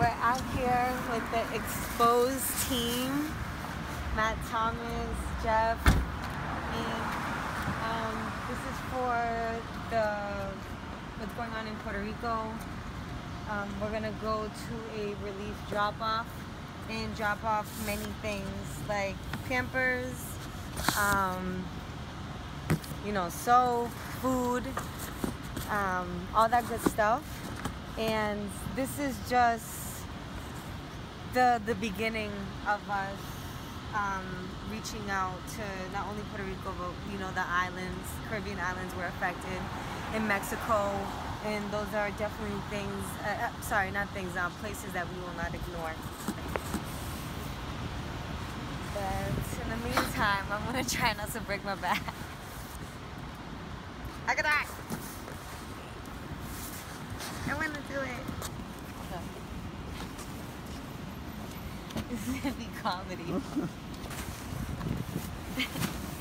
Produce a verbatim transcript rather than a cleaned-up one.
We're out here with the Exposed team. Matt Thomas, Jeff, me. Um, this is for the what's going on in Puerto Rico. Um, we're gonna go to a relief drop-off and drop off many things like Pampers, um, you know, soap, food, um, all that good stuff. And this is just the the beginning of us um, reaching out to not only Puerto Rico, but you know, the islands, Caribbean islands were affected, in Mexico, and those are definitely things. Uh, uh, sorry, not things. Um, places that we will not ignore. But in the meantime, I'm gonna try not to break my back. I got that. I want to do it. This is gonna be comedy.